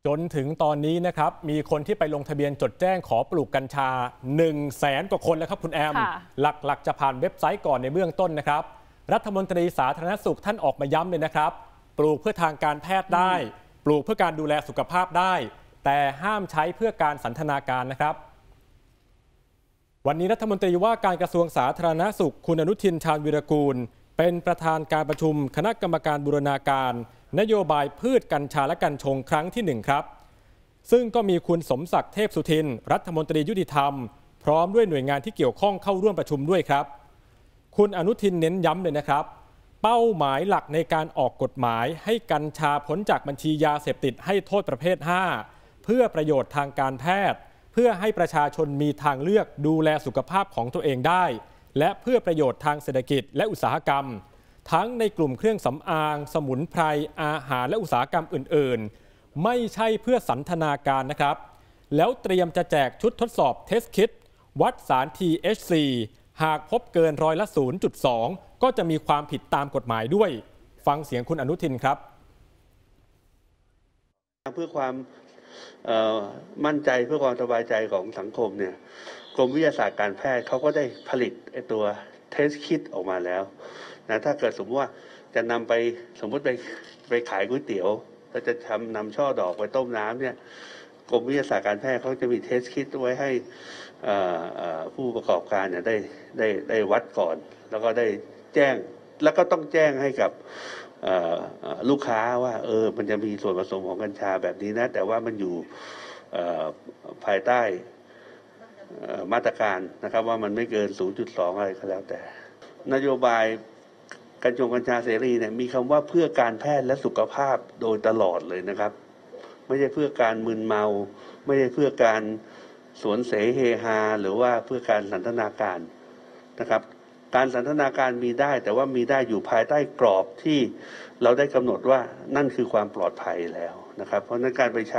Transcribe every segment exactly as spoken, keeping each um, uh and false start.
จนถึงตอนนี้นะครับมีคนที่ไปลงทะเบียนจดแจ้งขอปลูกกัญชาหนึ่งแสนกว่าคนแล้วครับคุณแอมหลักๆจะผ่านเว็บไซต์ก่อนในเบื้องต้นนะครับรัฐมนตรีสาธารณสุขท่านออกมาย้ำเลยนะครับปลูกเพื่อทางการแพทย์ได้ปลูกเพื่อการดูแลสุขภาพได้แต่ห้ามใช้เพื่อการสันทนาการนะครับวันนี้รัฐมนตรีว่าการกระทรวงสาธารณสุขคุณอนุทินชาญวิรากูลเป็นประธานการประชุมคณะกรรมการบูรณาการนโยบายพืชกัญชาและกัญชงครั้งที่หนึ่งครับซึ่งก็มีคุณสมศักดิ์เทพสุทินรัฐมนตรียุติธรรมพร้อมด้วยหน่วยงานที่เกี่ยวข้องเข้าร่วมประชุมด้วยครับคุณอนุทินเน้นย้ำเลยนะครับเป้าหมายหลักในการออกกฎหมายให้กัญชาพ้นจากบัญชียาเสพติดให้โทษประเภทห้าเพื่อประโยชน์ทางการแพทย์เพื่อให้ประชาชนมีทางเลือกดูแลสุขภาพของตัวเองได้และเพื่อประโยชน์ทางเศรษฐกิจและอุตสาหกรรมทั้งในกลุ่มเครื่องสำอางสมุนไพรอาหารและอุตสาหกรรมอื่นๆไม่ใช่เพื่อสันทนาการนะครับแล้วเตรียมจะแจกชุดทดสอบเทสคิทวัดสาร ที เอช ซี หากพบเกินร้อยละ ศูนย์จุดสอง ก็จะมีความผิดตามกฎหมายด้วยฟังเสียงคุณอนุทินครับเพื่อความมั่นใจเพื่อความสบายใจของสังคมเนี่ยกรมวิทยาศาสตร์การแพทย์เขาก็ได้ผลิตไอ้ตัวเทสคิทออกมาแล้วนะถ้าเกิดสมมติว่าจะนำไปสมมติไปไปขายก๋วยเตี๋ยวแล้วจะทำนำช่อดอกไปต้มน้ำเนี่ยกรมวิทยาศาสตร์การแพทย์เขาจะมีเทสคิทไว้ให้ผู้ประกอบการเนี่ยได้ได้ได้วัดก่อนแล้วก็ได้แจ้งแล้วก็ต้องแจ้งให้กับลูกค้าว่าเออมันจะมีส่วนผสมของกัญชาแบบนี้นะแต่ว่ามันอยู่ภายใต้มาตรการนะครับว่ามันไม่เกิน ศูนย์จุดสอง อะไรก็แล้วแต่นโยบายกัญชงกัญชาเสรีเนี่ยมีคำว่าเพื่อการแพทย์และสุขภาพโดยตลอดเลยนะครับไม่ใช่เพื่อการมึนเมาไม่ใช่เพื่อการสวนเสเฮฮาหรือว่าเพื่อการสันทนาการนะครับการสันทนาการมีได้แต่ว่ามีได้อยู่ภายใต้กรอบที่เราได้กำหนดว่านั่นคือความปลอดภัยแล้วนะครับเพราะนั้นการไปใช้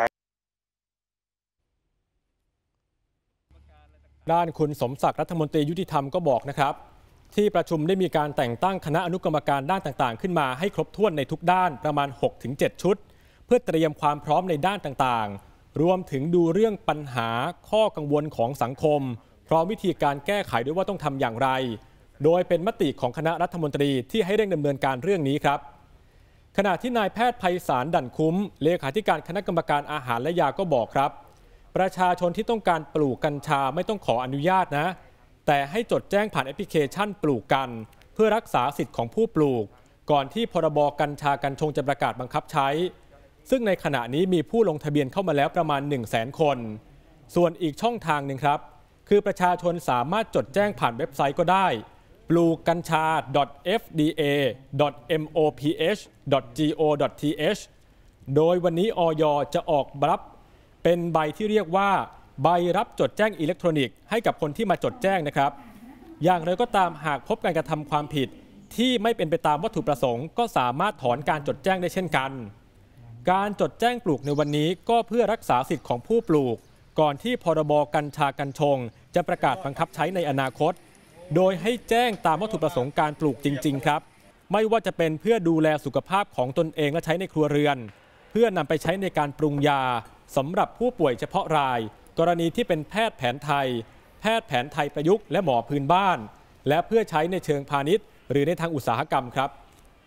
ด้านคุณสมศักดิ์รัฐมนตรียุติธรรมก็บอกนะครับที่ประชุมได้มีการแต่งตั้งคณะอนุกรรมการด้านต่างๆขึ้นมาให้ครบถ้วนในทุกด้านประมาณ หกถึงเจ็ด ชุดเพื่อเตรียมความพร้อมในด้านต่างๆรวมถึงดูเรื่องปัญหาข้อกังวลของสังคมพร้อมวิธีการแก้ไขด้วยว่าต้องทำอย่างไรโดยเป็นมติของคณะรัฐมนตรีที่ให้เร่งดำเนินการเรื่องนี้ครับขณะที่นายแพทย์ไพศาลดั่นคุ้มเลขาธิการคณะกรรมการอาหารและยาก็บอกครับประชาชนที่ต้องการปลูกกัญชาไม่ต้องขออนุญาตนะแต่ให้จดแจ้งผ่านแอปพลิเคชันปลูกกันเพื่อรักษาสิทธิ์ของผู้ปลูกก่อนที่พรบกัญชากัญชงจะประกาศบังคับใช้ซึ่งในขณะนี้มีผู้ลงทะเบียนเข้ามาแล้วประมาณ หนึ่งแสน คนส่วนอีกช่องทางหนึ่งครับคือประชาชนสามารถจดแจ้งผ่านเว็บไซต์ก็ได้ปลูกกัญชา ดอท เอฟ ดี เอ ดอท เอ็ม โอ พี เอช ดอท จี โอ ดอท ที เอช โดยวันนี้อย.จะออกรับเป็นใบที่เรียกว่าใบรับจดแจ้งอิเล็กทรอนิกส์ให้กับคนที่มาจดแจ้งนะครับอย่างไรก็ตามหากพบการกระทำความผิดที่ไม่เป็นไปตามวัตถุประสงค์ก็สามารถถอนการจดแจ้งได้เช่นกันการจดแจ้งปลูกในวันนี้ก็เพื่อรักษาสิทธิ์ของผู้ปลูกก่อนที่พรบกัญชากัญชงจะประกาศบังคับใช้ในอนาคตโดยให้แจ้งตามวัตถุประสงค์การปลูกจริงๆครับไม่ว่าจะเป็นเพื่อดูแลสุขภาพของตนเองและใช้ในครัวเรือนเพื่อนำไปใช้ในการปรุงยาสำหรับผู้ป่วยเฉพาะรายกรณีที่เป็นแพทย์แผนไทยแพทย์แผนไทยประยุกต์และหมอพื้นบ้านและเพื่อใช้ในเชิงพาณิชย์หรือในทางอุตสาหกรรมครับ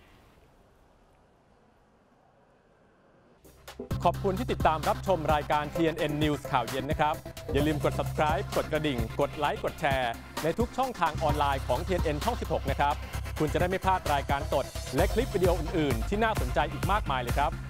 ขอบคุณที่ติดตามรับชมรายการ ที เอ็น เอ็น News ข่าวเย็นนะครับอย่าลืมกด Subscribe กดกระดิ่งกดไลค์กดแชร์ในทุกช่องทางออนไลน์ของ ที เอ็น เอ็น ช่อง สิบหก นะครับคุณจะได้ไม่พลาดรายการสดและคลิปวิดีโออื่นๆที่น่าสนใจอีกมากมายเลยครับ